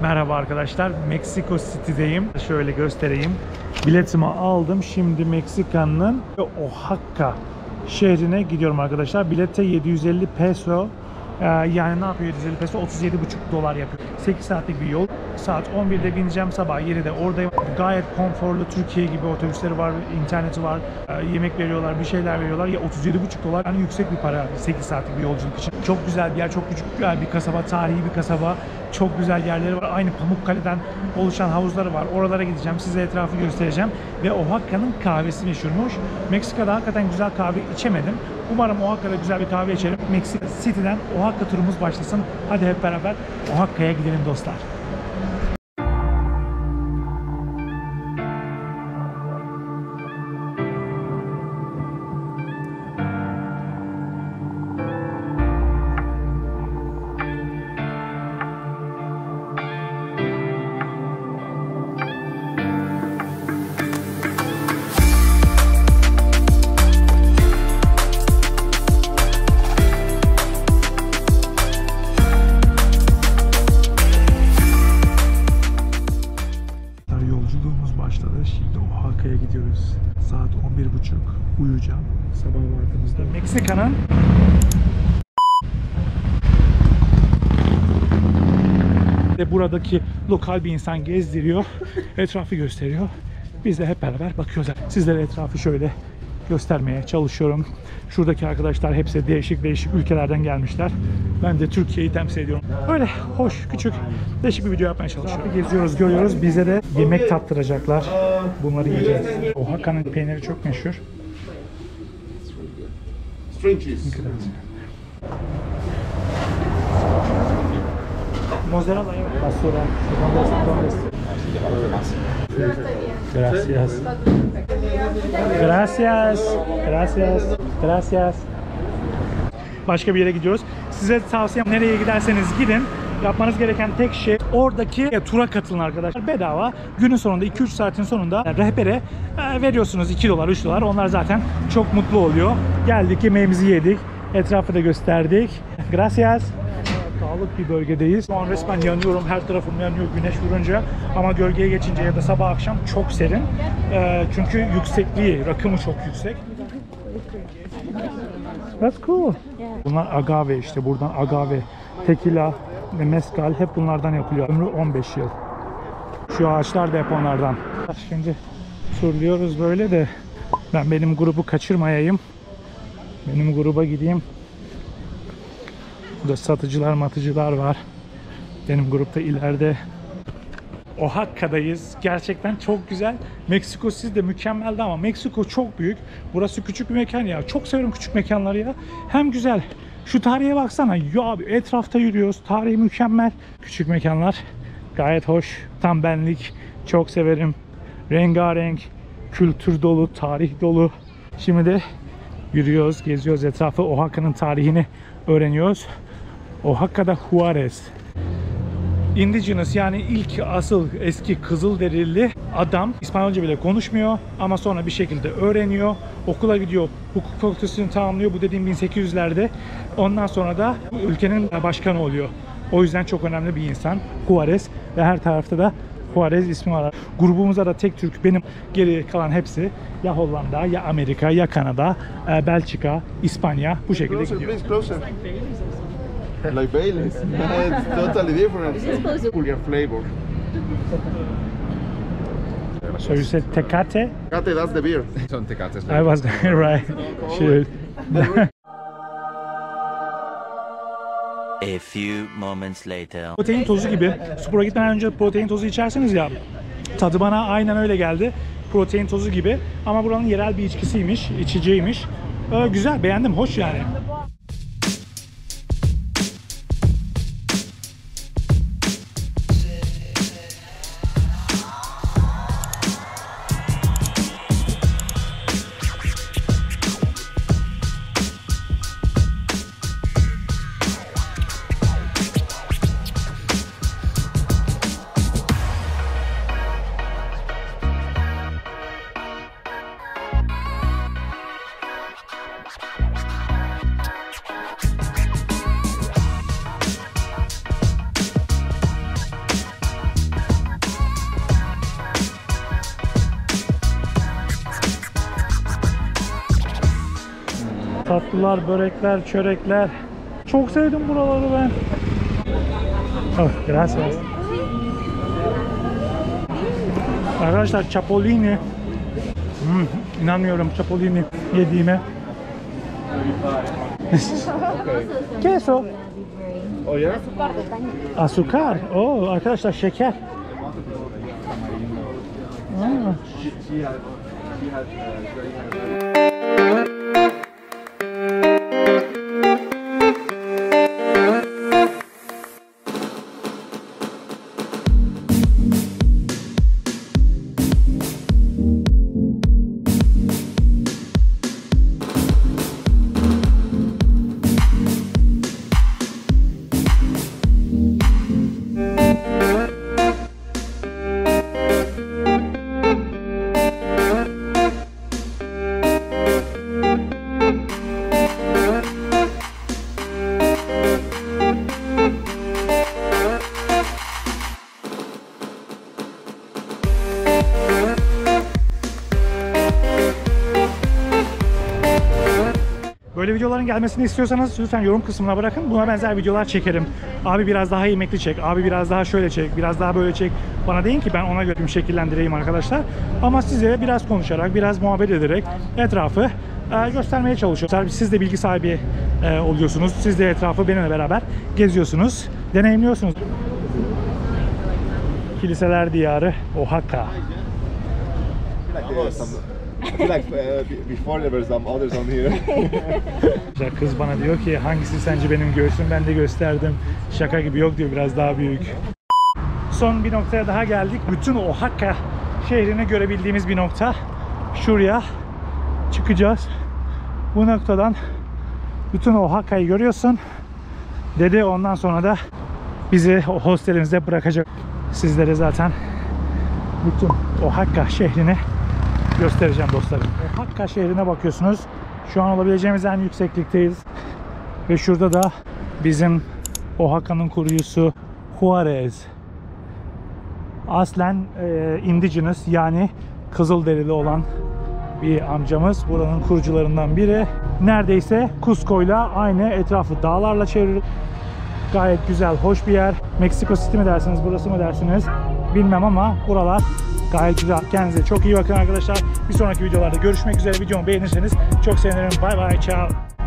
Merhaba arkadaşlar, Meksiko City'deyim. Şöyle göstereyim. Biletimi aldım. Şimdi Meksika'nın Oaxaca şehrine gidiyorum arkadaşlar. Bilete 750 peso. Yani ne yapıyor 750 peso? 37,5 dolar yapıyor. 8 saatlik bir yol. Saat 11'de bineceğim, sabah 7'de oradayım. Gayet konforlu, Türkiye gibi otobüsleri var, interneti var, yemek veriyorlar, bir şeyler veriyorlar. Ya 37,5 dolar yani yüksek bir para 8 saatlik bir yolculuk için. Çok güzel bir yer, çok küçük bir kasaba, tarihi bir kasaba. Çok güzel yerleri var. Aynı Pamukkale'den oluşan havuzları var. Oralara gideceğim, size etrafı göstereceğim. Ve Oaxaca'nın kahvesi meşhurmuş. Meksika'da hakikaten güzel kahve içemedim. Umarım Oaxaca'da güzel bir kahve içerim. Meksika City'den Oaxaca turumuz başlasın. Hadi hep beraber Oaxaca'ya gidelim dostlar. Yolculuğumuz başladı. Şimdi Oaxaca'ya gidiyoruz. Saat 11.30. Uyuyacağım. Sabah vardığımızda. Meksika'nın buradaki lokal bir insan gezdiriyor. Etrafı gösteriyor. Biz de hep beraber bakıyoruz. Sizlere etrafı şöyle göstermeye çalışıyorum. Şuradaki arkadaşlar hepsi değişik ülkelerden gelmişler. Ben de Türkiye'yi temsil ediyorum. Öyle hoş, küçük, değişik bir video yapmaya çalışıyorum. Geziyoruz, görüyoruz. Bize de yemek tattıracaklar. Bunları yiyeceğiz. Oaxaca'nın peyniri çok meşhur. Mozzarella, basura. Gracias. Gracias. Gracias. Gracias. Başka bir yere gidiyoruz. Size tavsiyem, nereye giderseniz gidin, yapmanız gereken tek şey oradaki tura katılın arkadaşlar. Bedava. Günün sonunda 2-3 saatin sonunda rehbere veriyorsunuz 2 dolar 3 dolar. Onlar zaten çok mutlu oluyor. Geldik, yemeğimizi yedik. Etrafı da gösterdik. Gracias. Dağlık bir bölgedeyiz. Şu an resmen yanıyorum. Her tarafım yanıyor güneş vurunca. Ama gölgeye geçince ya da sabah akşam çok serin. Çünkü yüksekliği, rakımı çok yüksek. That's cool. Bunlar agave işte. Buradan agave, tequila ve mezcal hep bunlardan yapılıyor. Ömrü 15 yıl. Şu ağaçlar da hep onlardan. Şimdi turluyoruz böyle de benim grubu kaçırmayayım. Benim gruba gideyim. Burada satıcılar, matıcılar var. Benim grupta ileride. Oaxaca'dayız. Gerçekten çok güzel. Meksiko City de mükemmeldi ama Meksiko çok büyük. Burası küçük bir mekan ya. Çok severim küçük mekanları ya. Hem güzel. Şu tarihe baksana. Ya abi, etrafta yürüyoruz. Tarihi mükemmel. Küçük mekanlar gayet hoş. Tam benlik. Çok severim. Rengarenk. Kültür dolu, tarih dolu. Şimdi de yürüyoruz, geziyoruz etrafı. Oaxaca'nın tarihini öğreniyoruz. Oaxaca'da Juarez. Indigenous, yani ilk asıl eski Kızılderili adam İspanyolca bile konuşmuyor ama sonra bir şekilde öğreniyor. Okula gidiyor, hukuk fakültesini tamamlıyor. Bu dediğim 1800'lerde. Ondan sonra da ülkenin başkanı oluyor. O yüzden çok önemli bir insan Juarez ve her tarafta da Juarez ismi var. Grubumuzda da tek Türk, benim geri kalan hepsi ya Hollanda, ya Amerika, ya Kanada, Belçika, İspanya, bu şekilde gidiyor. Like Baileys. It's totally different. Peculiar flavor. So you said Tecate? Tecate, that's the beer. Son Tecates. I was right. Shoot. A few moments later. Protein tozu gibi. Spora gitmeden önce protein tozu içersiniz ya. Tadı bana aynen öyle geldi. Protein tozu gibi. Ama buranın yerel bir içkisiymiş, içeceğiymiş. Güzel, beğendim, hoş yani. Tatlılar, börekler, çörekler. Çok sevdim buraları ben. Oh, gracias. Arkadaşlar Cipollini. İnanmıyorum Cipollini yediğime. Queso. Oh yeah? Azúcar. Oo, arkadaşlar şeker. Aa. Böyle videoların gelmesini istiyorsanız lütfen yorum kısmına bırakın. Buna benzer videolar çekerim. Abi biraz daha yemekli çek, abi biraz daha şöyle çek, biraz daha böyle çek. Bana deyin ki ben ona göre şekillendireyim arkadaşlar. Ama size biraz konuşarak, biraz muhabbet ederek etrafı göstermeye çalışıyorum. Siz de bilgi sahibi oluyorsunuz. Siz de etrafı benimle beraber geziyorsunuz, deneyimliyorsunuz. Kiliseler diyarı Oaxaca. I feel like before there were some others on here. Kız bana diyor ki hangisi sence benim göğsüm, ben de gösterdim. Şaka gibi, yok diyor, biraz daha büyük. Son bir noktaya daha geldik. Bütün Oaxaca şehrini görebildiğimiz bir nokta. Şuraya çıkacağız. Bu noktadan bütün Oaxaca'yı görüyorsun. Dedi ondan sonra da bizi o hostelimizde bırakacak. Sizlere zaten bütün Oaxaca şehrini göstereceğim dostlarım. Oaxaca şehrine bakıyorsunuz. Şu an olabileceğimiz en yükseklikteyiz. Ve şurada da bizim Oaxaca'nın kurucusu Juarez. Aslen indigenous yani Kızılderili olan bir amcamız. Buranın kurucularından biri. Neredeyse Cusco'yla aynı, etrafı dağlarla çevrili. Gayet güzel, hoş bir yer. Meksiko City mi dersiniz, burası mı dersiniz bilmem ama buralar gayet güzel. Kendinize çok iyi bakın arkadaşlar. Bir sonraki videolarda görüşmek üzere. Videomu beğenirseniz çok sevinirim. Bay bay, ciao.